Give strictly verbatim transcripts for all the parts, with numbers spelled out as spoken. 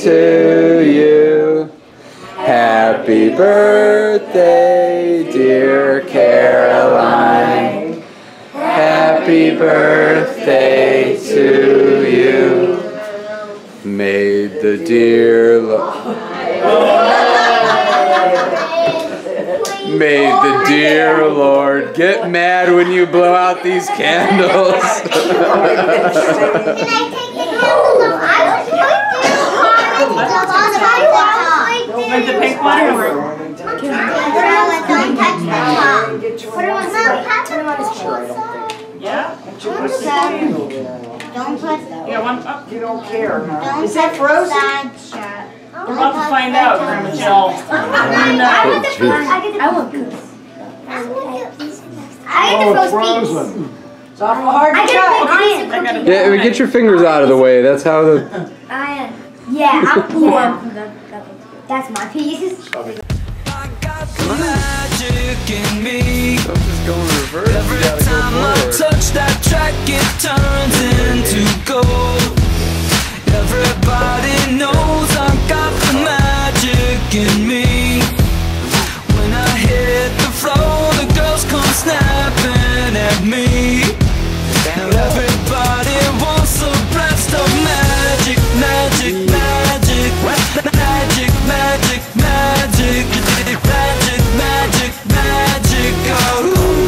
to you. Happy birthday, dear Caroline. Happy birthday to you. May the dear Lord, may the dear Lord get mad when you blow out these candles. Like the pink one? Or? Don't touch the top. Put it on his Yeah? Don't touch that. Yeah, one up. You don't care, huh? Don't Is that frozen? We're about to find out, Grandma Jill. I want the first. I want cookies. I get the first piece. It's awful hard to I cut. get the Yeah, get your fingers out of the way. That's how the... I Yeah, I'll, yeah. That's my piece. Magic in me. Stuff is going reverse. Every You gotta time go I forward. touch that track, it turns into gold. Everybody knows I got the magic in me. When I hit the floor, the girls come snapping at me. Now everybody wants a blast of magic, magic, magic, magic, magic, magic, magic, magic, magic, oh.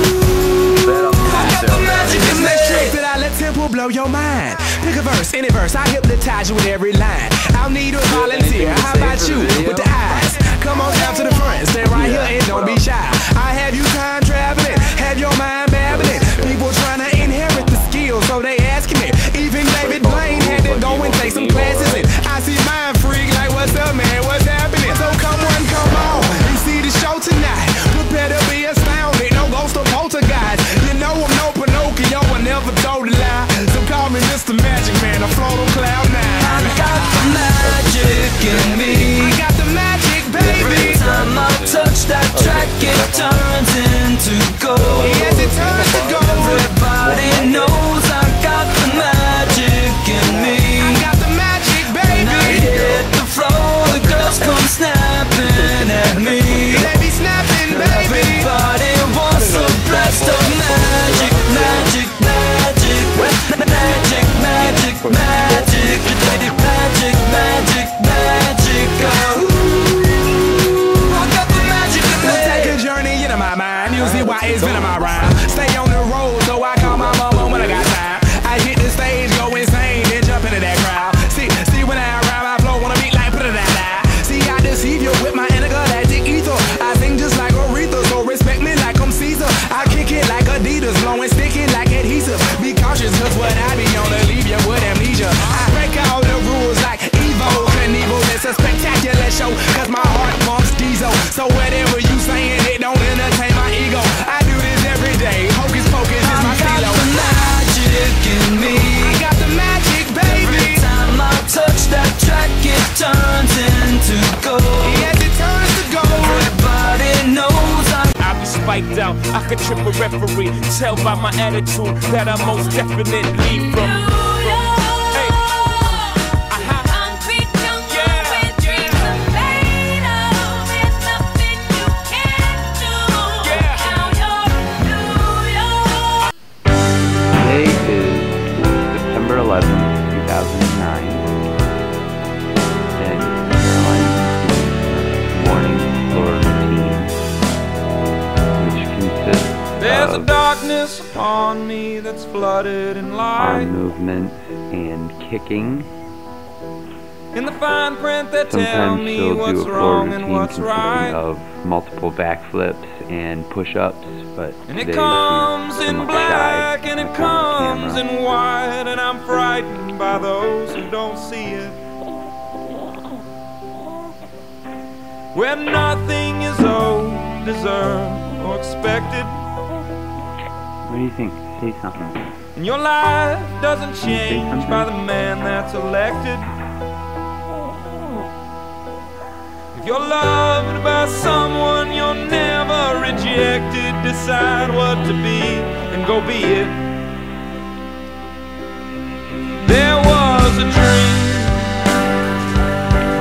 I got the magic in me. That I let tempo blow your mind. Pick a verse, any verse, I hypnotize you with every line. I'll need a volunteer. How about you with the eyes? Come on down to the front, stay right here and don't be shy. I have you time traveling, have your mind babbling. People trying to inherit the skills, so they asking me. Even David Blaine had to go and take some classes. And I see mind freak like, what's up, man? What's happening? So come on, come on, and see the show tonight. Prepare to be astounded, no ghost or poltergeist. You know I'm no Pinocchio, I never told a lie. So call me Mister Magic Man, I float on cloud nine. I got the magic in me. I got the magic, baby. Every time I touch that track, it turns into gold. Yes, it turns to gold. Everybody knows I got the magic in me. I got the magic, When I baby. hit the floor, the girls come snapping at me. They be snapping, baby. Everybody wants a blast of magic, magic, magic, magic, magic, magic, magic, magic, magic, oh. I got the magic in me. Take a journey into my mind. You see why it's been in my rhyme. Stay on the road, so I call my mama when I got time. I hit the stage, go insane, then jump into that crowd. See, see when I rhyme, I flow on a beat like put it that. See, I deceive you with my intergalactic ether. I sing just like Aretha, so respect me like I'm Caesar. I kick it like Adidas, blowing sticky like adhesive. Be cautious, cause what I be on to leave you with amnesia. I break all the rules like Evo Knievel. It's a spectacular show, cause my heart pumps diesel. So whatever you saying, it don't entertain my ego. I do this every day, hocus pocus is my I got stilo. the magic in me. I got the magic, Every baby. time I touch that track, it turns into gold. Yes, it turns to gold. Everybody knows I I be spiked out, I could trip a referee. Tell by my attitude that I most definitely from. Hey. Uh-huh. Today is September eleventh, two thousand nine. And Caroline's morning floor routine, which consists There's a of darkness upon me that's flooded in light. arm movement and kicking. In the fine print that tell Sometimes me she'll what's do a floor wrong and routine what's consisting right. of multiple backflips and push-ups, but And today it comes she's in somewhat black shy and it in front of the comes camera. in white, and I'm frightened by those who don't see it. Where nothing is owed, deserved, or expected, What do you think? Say something. and your life doesn't change something? by the man that's elected. If you're loved by someone, you're never rejected. Decide what to be and go be it. There was a dream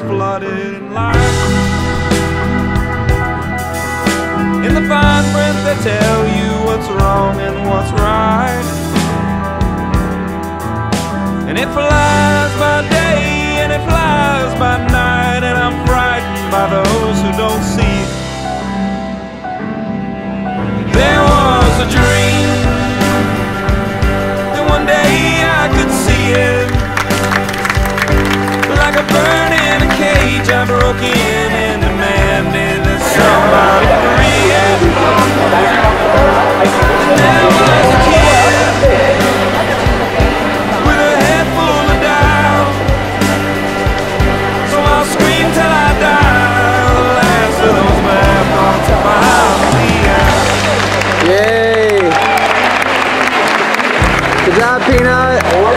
flooded life. In the fine print they tell you what's wrong and what's right, and it flies by day and it flies by night, and I'm frightened by those who don't see it. There was a dream that one day I could see it. Like a bird in a cage, I broke in and demanded that somebody free it. There was a kid with a head full of doubt, so I'll scream till I die. The last of those bad thoughts of mine. Yay! Good job, Peanut!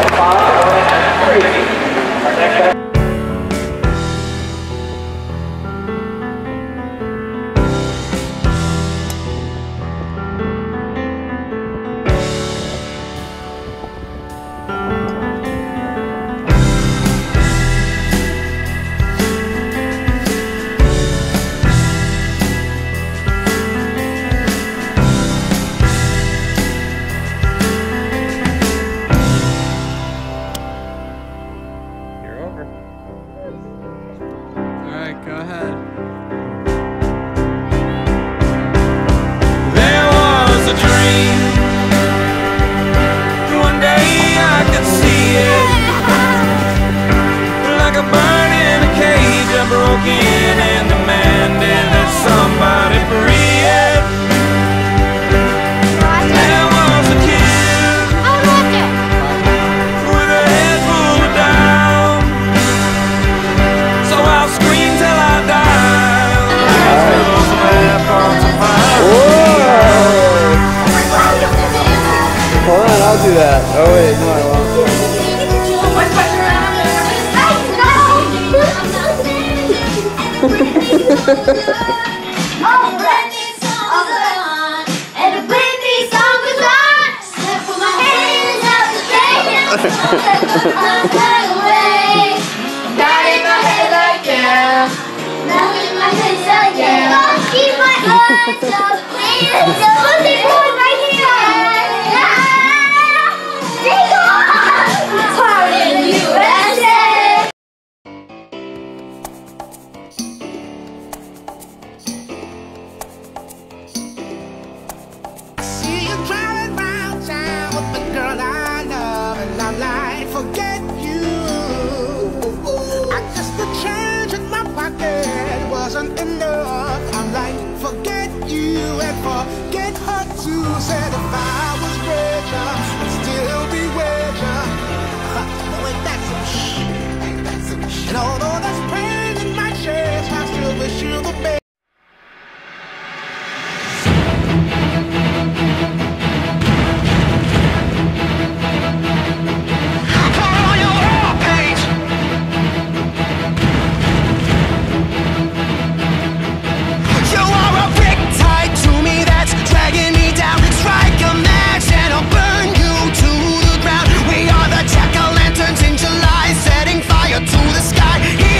Go ahead. There was a dream, one day I could see it. Like a bird in a cage, I broke in and demanded that somebody free it. There was a kid with a head full of doubt, so I'll scream till I die. Hold on, I'll do that. Oh wait, no, I won't. Oh, Britney song was on, and a Britney song was on. I put my hands out the bed, I'm far away. Got in my head like yeah, now in my head like yeah. I'll keep my eyes up, hands up. Something going right here. Take off, party in the U S A. See you driving round town with the girl I love, and I'm like, forget you. I guess the change in my pocket wasn't enough. I'm like, forget you and forget her too. Said if I was richer, I'd still be richer. Ain't that some shit? Ain't that some shit? And although there's pain in my chest, I still wish you the best. To the sky.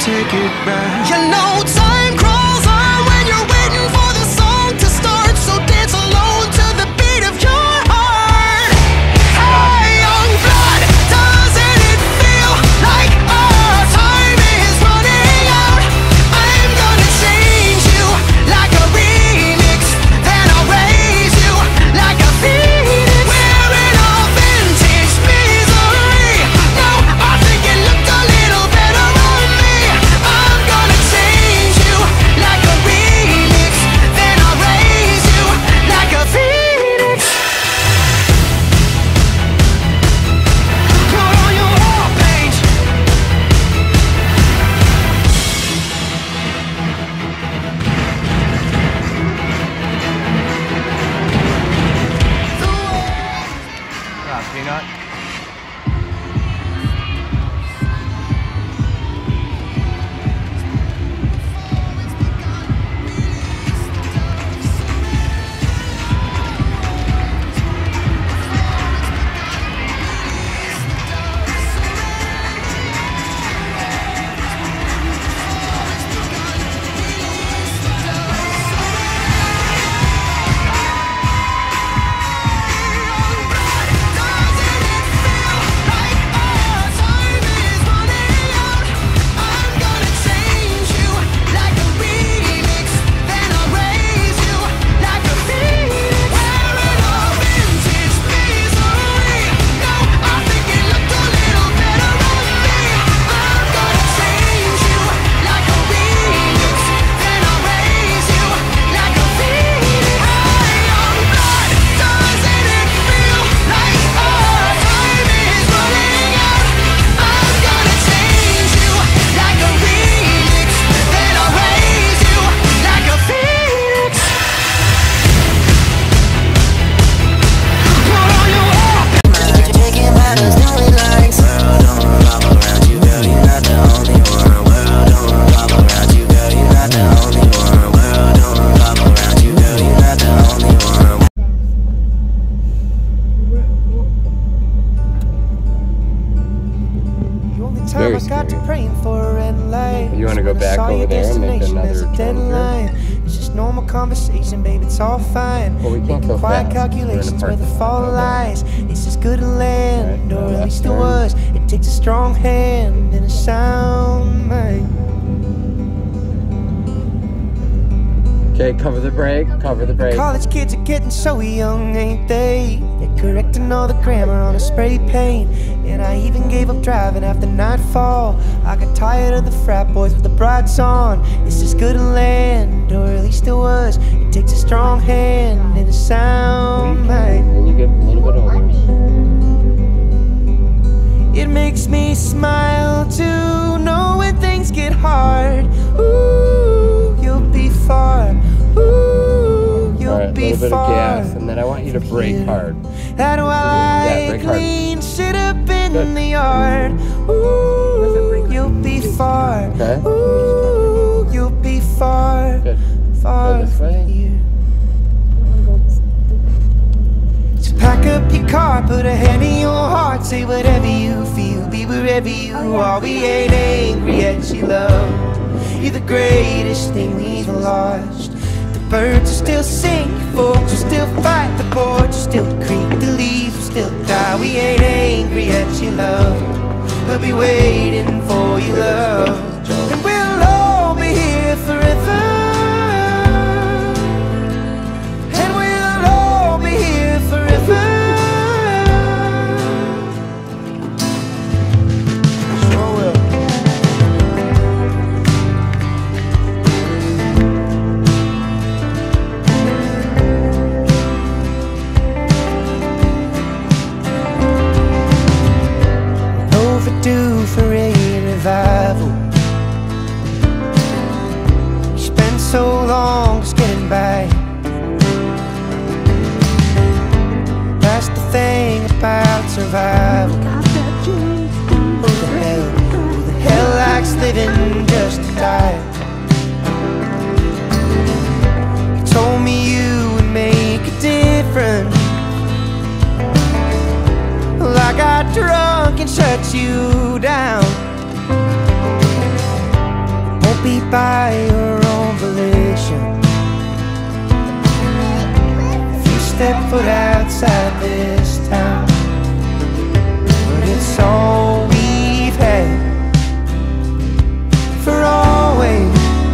take it back. You know time crawls on when you're waiting for the song to start, so dance alone to the beat of your heart. Hey, young blood, doesn't it feel like our time is running out? I'm gonna change you like a remix, then I'll raise you like a phoenix. Wearing our vintage misery. No, I think it looked a little better on me. I'm gonna change you like a remix, then I'll raise you like a phoenix. Put on your war page. Peanut. Time I got to praying for a red light. You wanna go When I back saw over your there and make destination as a another turn deadline. It's just normal conversation, babe, it's all fine. Well, we can't Making go quiet fast. We're in a calculations where the parking fall lot. lies. It's as good a land, Right, or now at least left it turn. was. It takes a strong hand and a sound mind. Okay, cover the brake, cover the brake. College kids are getting so young, ain't they? They're correcting all the grammar on a spray paint. And I even gave up driving after nightfall. I got tired of the frat boys with the brights on. It's as good a land, or at least it was. It takes a strong hand and a sound mind. When you get a little bit older. It makes me smile to know when things get hard. Ooh, you'll be far. Ooh, you'll Alright, a be little bit far. of gas, and then I want you to brake hard. And while I Yeah, brake hard. clean shit up in Good. the yard, ooh, you'll be far. Okay. Ooh, you'll be far, Good. far Go this way. from here. So pack up your car, put a hand in your heart, say whatever you feel, be wherever you are. We ain't angry at you, love. You're the greatest thing we've lost. The birds will still sing, folks will still fight, the boards will still creak, the leaves will still die. We ain't angry at you, love. We'll be waiting for you, love. And we'll all be here forever. And we'll all be here forever. Sure will. Overdue for a revival. You spent so long just getting by. That's the thing about survival. Who the hell, who the hell likes living just to die? You told me you would make a difference. Well, I got drunk and shut you down. by your own volition. If you step foot outside this town, but it's all we've had for always.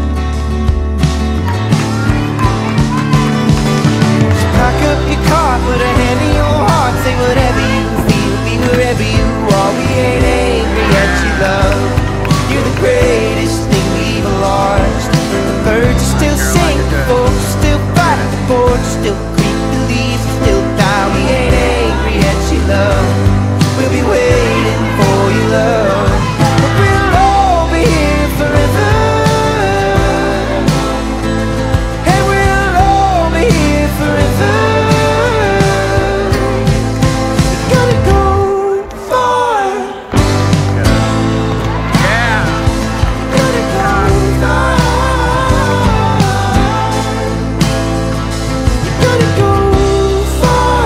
So pack up your car, put a hand in your heart, say whatever you feel, be wherever you are. We ain't angry at you, love. You're the greatest thing we've lost. The birds are still sing, the folks are still fight, the porch still creak, the leaves still die. We ain't angry at you, love. We'll be waiting for you, love. But we'll all be here forever, and we'll all be here forever. We gotta go far. Yeah. Gotta go far. Gotta go far.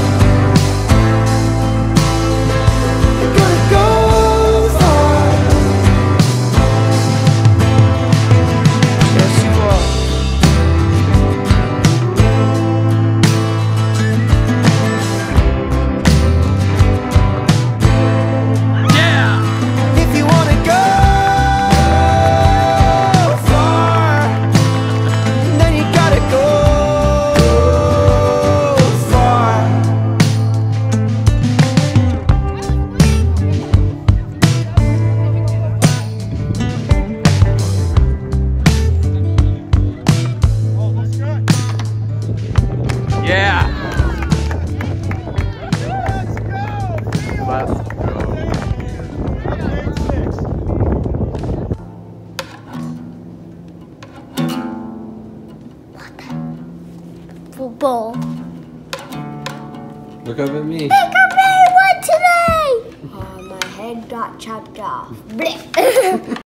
Gotta go far. Yes, you are. Yeah. If you wanna go far, then you gotta go far. Yeah. Let's go. Football. Look up at me. Baker May won today! Oh, my head got chopped off. Blech.